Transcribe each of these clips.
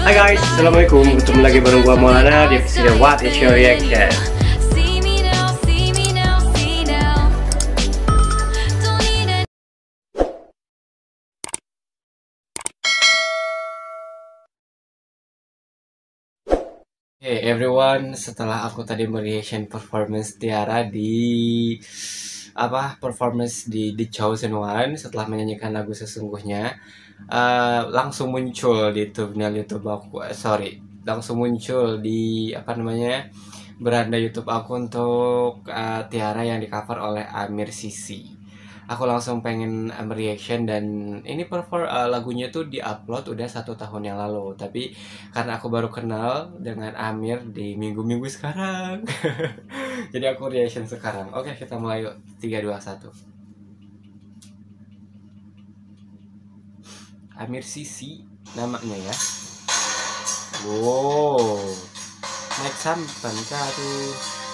Hai guys, assalamualaikum. Ketemu lagi bareng gua Maulana di episode What Is Your Reaction. Hey everyone, setelah aku tadi mereaction performance Tiara di performance di The Chosen One setelah menyanyikan lagu sesungguhnya, langsung muncul di thumbnail YouTube aku, langsung muncul di beranda YouTube aku untuk Tiara yang di cover oleh Amir Sisi. Aku langsung pengen reaction, dan ini lagunya tuh diupload udah 1 tahun yang lalu, tapi karena aku baru kenal dengan Amir di minggu-minggu sekarang jadi aku reaction sekarang. Oke, kita mulai yuk. 3, 2, 1. Amir Sisi namanya ya. Wow, naik sampan kah tuh.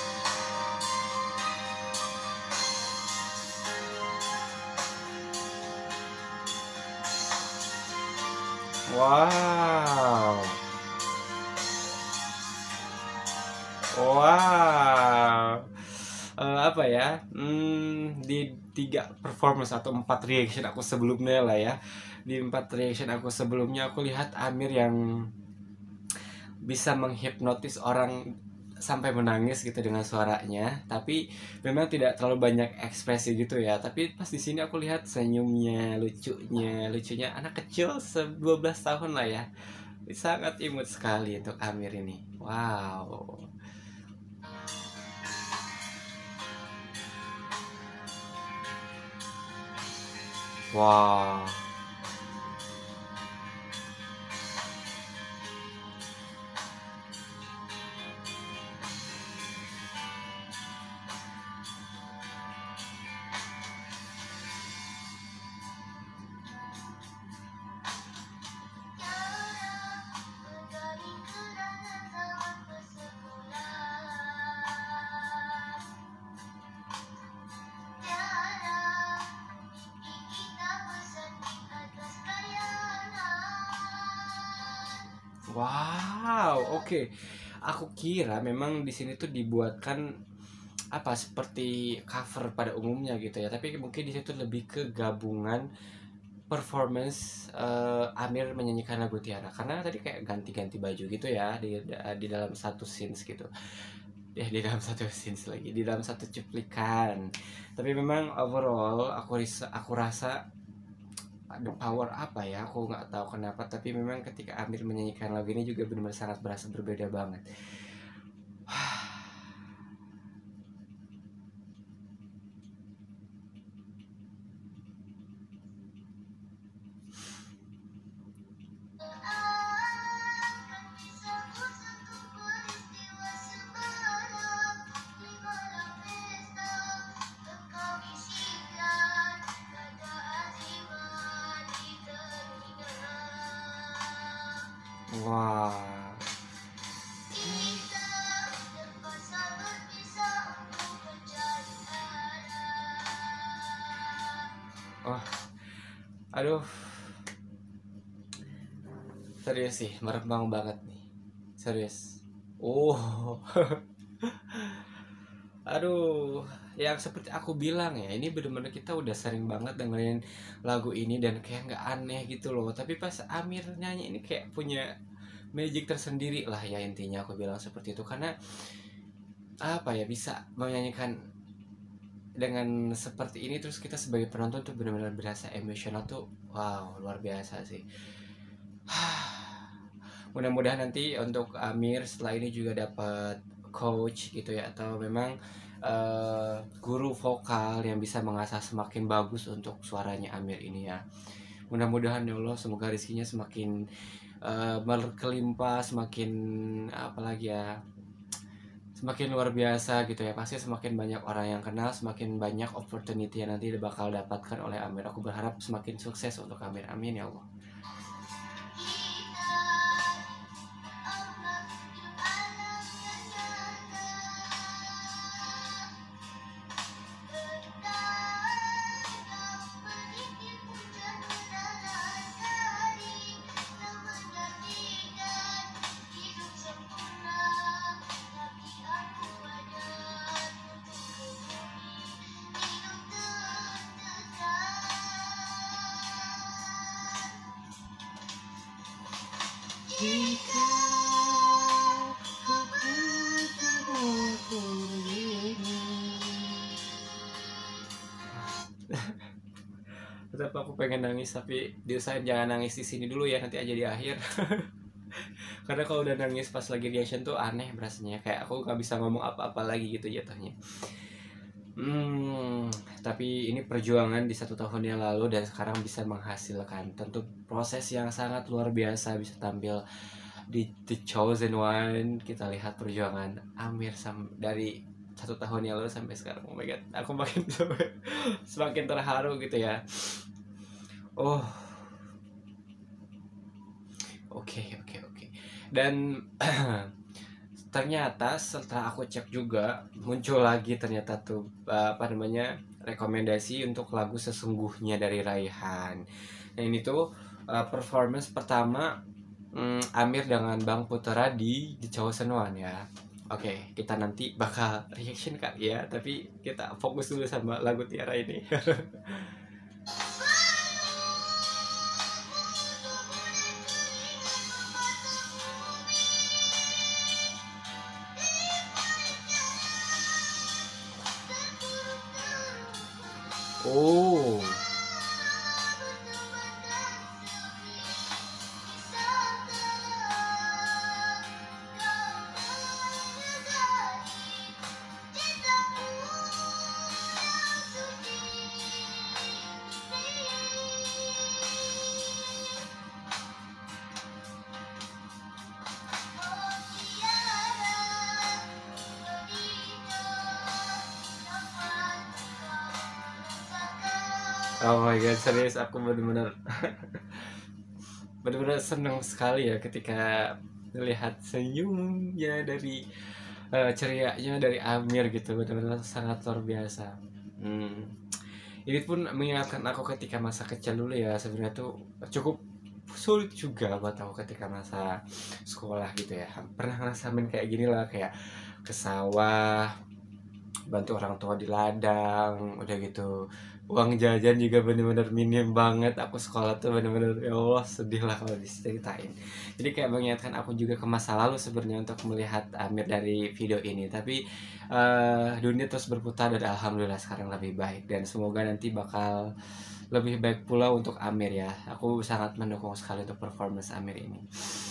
Wow. Wow. Apa ya? Di 3 performance atau 4 reaction aku sebelumnya lah ya. Di 4 reaction aku sebelumnya aku lihat Amir yang bisa menghipnotis orang sampai menangis gitu dengan suaranya, tapi memang tidak terlalu banyak ekspresi gitu ya. Tapi pas di sini aku lihat senyumnya, lucunya anak kecil 12 tahun lah ya. Sangat imut sekali untuk Amir ini. Wow. Wow. Wow, oke. Aku kira memang di sini tuh dibuatkan seperti cover pada umumnya gitu ya. Tapi mungkin di situ lebih ke gabungan performance Amir menyanyikan lagu Tiara. Karena tadi kayak ganti-ganti baju gitu ya di dalam satu scenes gitu. Di dalam satu scenes lagi, di dalam satu cuplikan. Tapi memang overall aku rasa ada power aku nggak tahu kenapa, tapi memang ketika Amir menyanyikan lagu ini juga benar-benar sangat berasa berbeda banget. Wah. Wah, aduh, serius sih, merembang banget nih, serius. Oh, aduh, yang seperti aku bilang ya, ini bener-bener kita udah sering banget dengerin lagu ini dan kayak nggak aneh gitu loh. Tapi pas Amir nyanyi ini kayak punya magic tersendiri lah ya, intinya aku bilang seperti itu. Karena bisa menyanyikan dengan seperti ini, terus kita sebagai penonton tuh benar-benar berasa emosional tuh. Wow, luar biasa sih. Mudah-mudahan nanti untuk Amir setelah ini juga dapat coach gitu ya, atau memang guru vokal yang bisa mengasah semakin bagus untuk suaranya Amir ini ya. Mudah-mudahan ya Allah, semoga rezekinya semakin berkelimpah, semakin semakin luar biasa gitu ya. Pasti semakin banyak orang yang kenal, semakin banyak opportunity yang nanti bakal dapatkan oleh Amir. Aku berharap semakin sukses untuk Amir, amin ya Allah. Jika aku terlalu begini. Tetap aku pengen nangis, tapi diusahain jangan nangis di sini dulu ya, nanti aja di akhir. Karena kalau udah nangis pas lagi reaction tuh aneh berasanya, kayak aku nggak bisa ngomong apa-apa lagi gitu jatuhnya. Tapi ini perjuangan di 1 tahun yang lalu dan sekarang bisa menghasilkan tentu proses yang sangat luar biasa, bisa tampil di The Chosen One. Kita lihat perjuangan Amir dari 1 tahun yang lalu sampai sekarang. Oh my god, aku makin semakin terharu gitu ya. Oh, oke. Dan ternyata setelah aku cek juga muncul lagi ternyata tuh rekomendasi untuk lagu Sesungguhnya dari Raihan. Nah ini tuh performance pertama Amir dengan Bang Putera di The Chosen One ya. Oke, kita nanti bakal reaction kali ya, tapi kita fokus dulu sama lagu Tiara ini. Oh, oh my god, serius aku bener-bener bener-bener seneng sekali ya ketika melihat senyumnya dari cerianya dari Amir gitu, benar-benar sangat luar biasa. Ini pun mengingatkan aku ketika masa kecil dulu ya, sebenarnya tuh cukup sulit juga buat aku ketika masa sekolah gitu ya. Pernah ngerasain kayak gini lah, kayak ke sawah, bantu orang tua di ladang, udah gitu uang jajan juga bener-bener minim banget. Aku sekolah tuh bener-bener ya Allah sedih lah kalau diceritain. Jadi kayak mengingatkan aku juga ke masa lalu sebenarnya untuk melihat Amir dari video ini. Tapi dunia terus berputar dan alhamdulillah sekarang lebih baik, dan semoga nanti bakal lebih baik pula untuk Amir ya. Aku sangat mendukung sekali untuk performance Amir ini.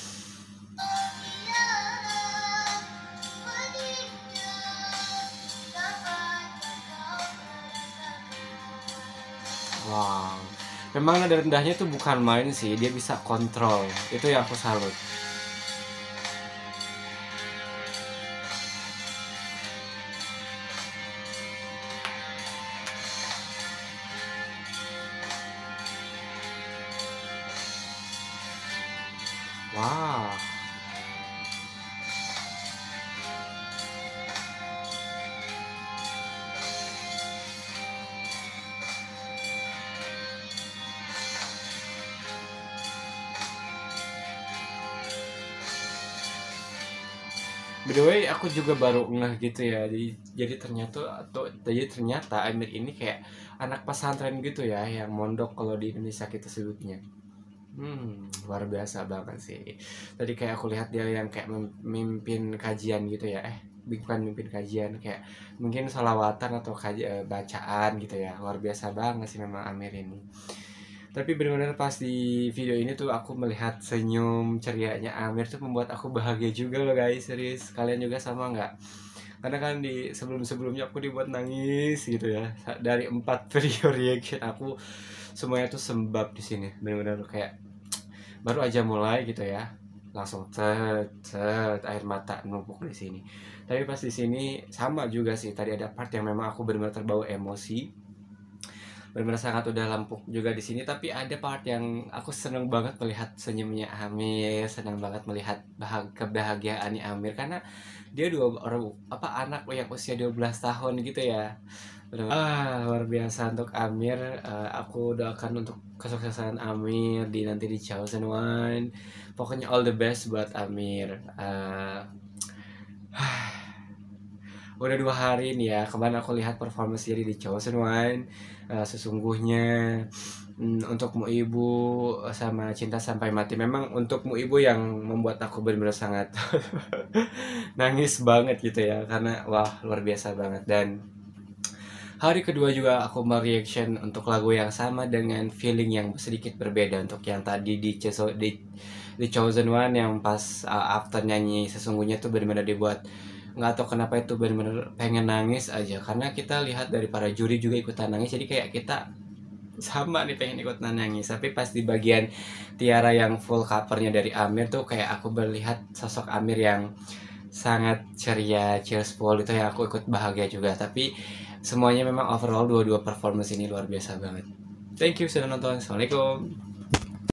Wow, memang nada rendahnya tuh bukan main sih, dia bisa kontrol. Itu yang aku salut. Wah, by the way aku juga baru ngeh gitu ya. Jadi ternyata Amir ini kayak anak pesantren gitu ya, yang mondok kalau di Indonesia kita sebutnya. Luar biasa banget sih. Tadi kayak aku lihat dia yang kayak memimpin kajian gitu ya. Bukan mimpin kajian, kayak mungkin salawatan atau bacaan gitu ya. Luar biasa banget sih memang Amir ini. Tapi benar-benar pas di video ini tuh aku melihat senyum cerianya Amir tuh membuat aku bahagia juga loh guys, serius. Kalian juga sama nggak? Karena kan di sebelum-sebelumnya aku dibuat nangis gitu ya. Dari 4 video reaction aku semuanya tuh sembab di sini. Benar-benar kayak baru aja mulai gitu ya, langsung cet air mata numpuk di sini. Tapi pas di sini sama juga sih, tadi ada part yang memang aku benar-benar terbawa emosi, benar-benar sangat udah lampuk juga di sini. Tapi ada part yang aku seneng banget melihat senyumnya Amir, senang banget melihat kebahagiaannya Amir, karena dia anak yang usia 12 tahun gitu ya. Luar biasa untuk Amir. Aku doakan untuk kesuksesan Amir nanti di Chosen One. Pokoknya all the best buat Amir. udah 2 hari nih ya. Kemarin aku lihat performance jadi di Chosen One, sesungguhnya. Untukmu Ibu sama Cinta Sampai Mati. Memang Untukmu Ibu yang membuat aku benar-benar sangat nangis banget gitu ya, karena wah luar biasa banget. Dan hari kedua juga aku mereaction untuk lagu yang sama dengan feeling yang sedikit berbeda. Untuk yang tadi di Chosen One yang pas after nyanyi sesungguhnya tuh benar-benar dibuat, nggak tahu kenapa itu benar-benar pengen nangis aja, karena kita lihat dari para juri juga ikutan nangis, jadi kayak kita sama nih pengen ikut nangis. Tapi pas di bagian Tiara yang full covernya dari Amir tuh kayak aku melihat sosok Amir yang sangat ceria, cheerful itu ya, aku ikut bahagia juga. Tapi semuanya memang overall dua-dua performance ini luar biasa banget. Thank you sudah nonton. Assalamualaikum.